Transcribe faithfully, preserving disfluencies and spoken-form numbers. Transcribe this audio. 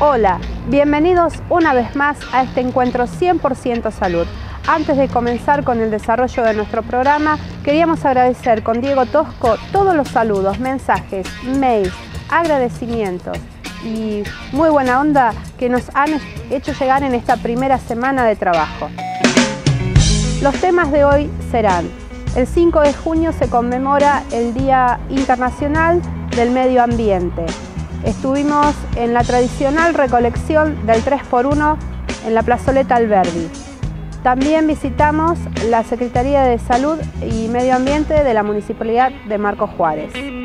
Hola, bienvenidos una vez más a este encuentro cien por ciento salud. Antes de comenzar con el desarrollo de nuestro programa, queríamos agradecer con Diego Tosco todos los saludos, mensajes, mails, agradecimientos y muy buena onda que nos han hecho llegar en esta primera semana de trabajo. Los temas de hoy serán: el cinco de junio se conmemora el Día Internacional del Medio Ambiente. Estuvimos en la tradicional recolección del tres por uno en la plazoleta Alberdi. También visitamos la Secretaría de Salud y Medio Ambiente de la Municipalidad de Marcos Juárez.